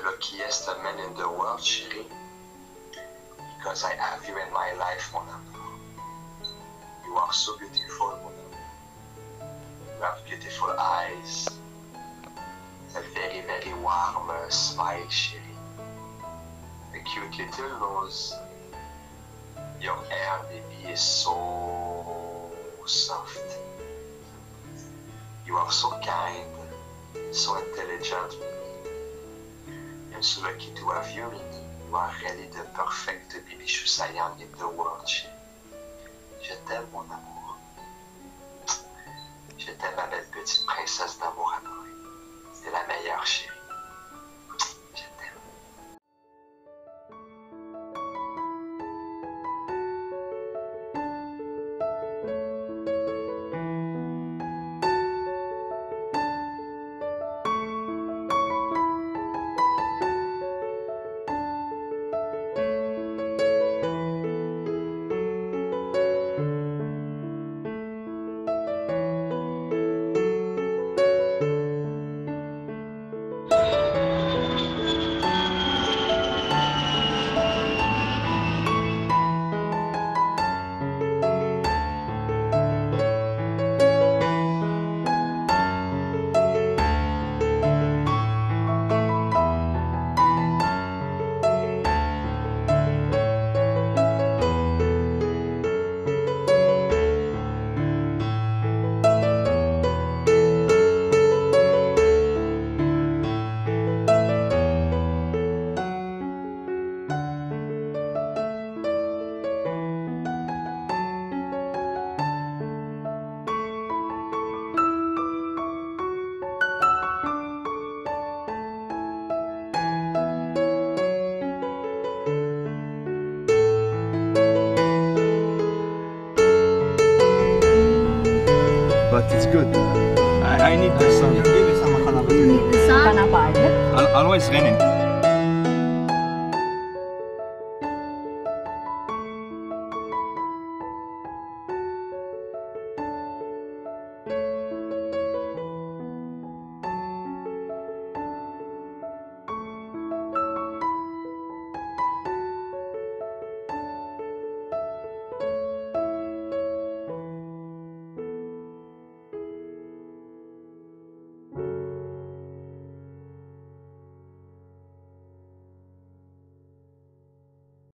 luckiest man in the world, chérie, because I have you in my life, mon amour. You are so beautiful, mon amour. You have beautiful eyes, a very, very warm smile, chérie. A cute little nose. Your hair, baby, is so soft. You are so kind, so intelligent, baby. I'm so lucky to have you, Mimi. You are really the perfect baby Chussayan in the world, chérie. Je t'aime, mon amour. Je t'aime, ma belle petite princesse d'amour adorée. C'est la meilleure, chérie. Je t'aime. But it's good. I need the sun. You need the sun? Always raining.